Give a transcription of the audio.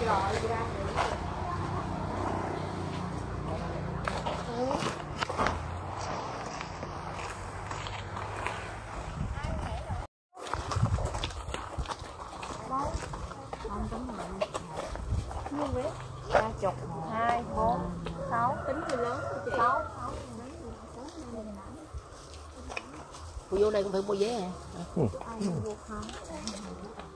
ba chục 2, 4, 6 tính thì lớn 6. Cô vô đây cũng phải mua vé hả? Ai mua không?